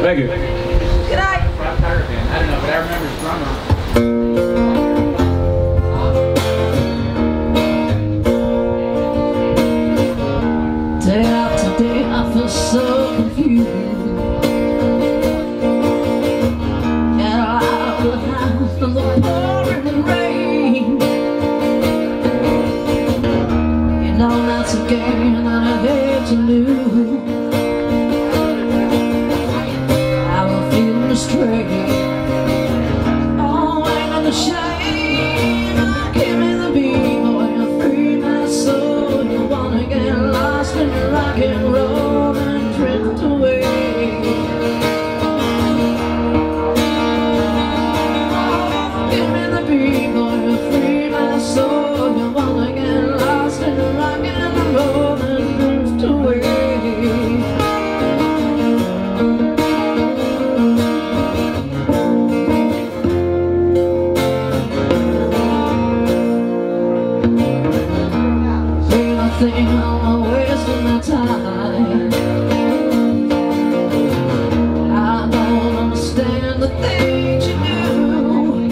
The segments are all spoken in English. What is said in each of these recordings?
Thank you. Good night. Tyre band. I don't know, but I remember his drummer. Day after day I feel so confused. Get out of the house from the pouring rain. You know that's a game and I hate to lose. I will feel astray. Oh, ain't no shame. Give me the beat, boy, and free my soul. You wanna get lost in your rock and roll and drift away. Oh, give me the beat, boy, and free my soul. You wanna get lost in your rock and roll and drift away. I'm wasting my time. I don't understand the things you do.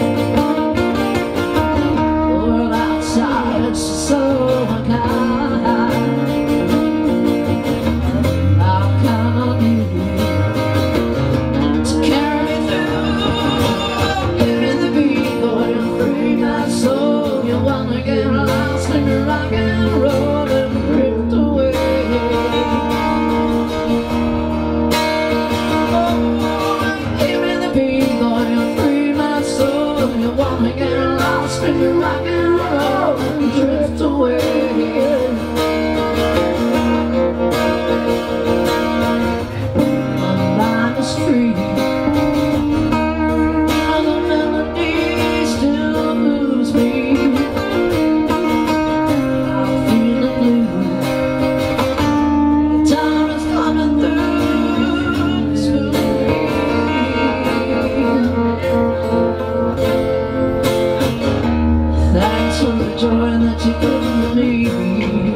The world outside is so unkind. I count on you to carry me through. Give me the beat, boy, and free my soul. You wanna get lost in your rock and roll and drift away. Oh, give me the beat, boy, and free my soul. You wanna get lost in your rock and roll and drift away. My mind is free. The melody still moves me. Thanks for the joy that you give me.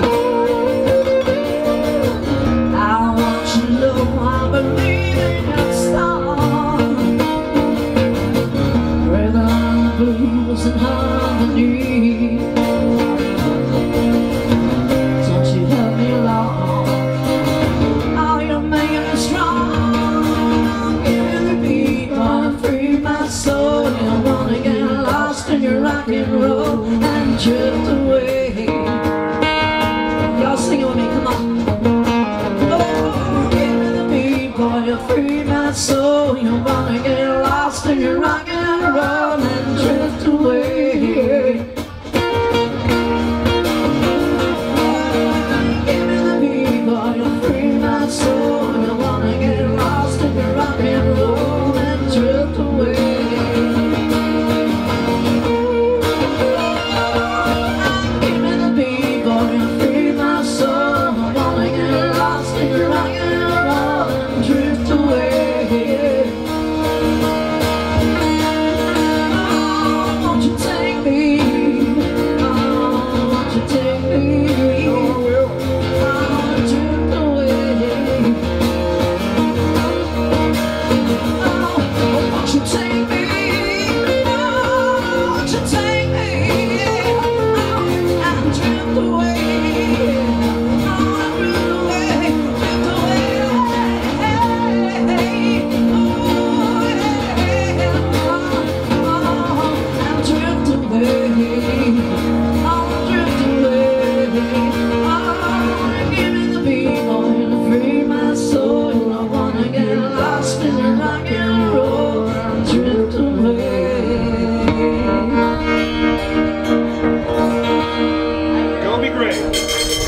I want you to know I believe in your star. Rhythm and blues and harmony. Don't you help me along? Oh, you're making me strong. Give me the beat, boy, free my soul. You wanna get lost in your rock and roll and drift away. Y'all sing it with me, come on. Oh, give me the beat, boy, you free my soul. You wanna get lost in your rock and roll and drift away. Give me the beat, boy, you free my soul. You wanna get lost in your rock and roll and drift away.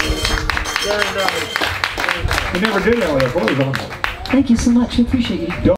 You never did that with a voice on. Thank you so much. We appreciate you.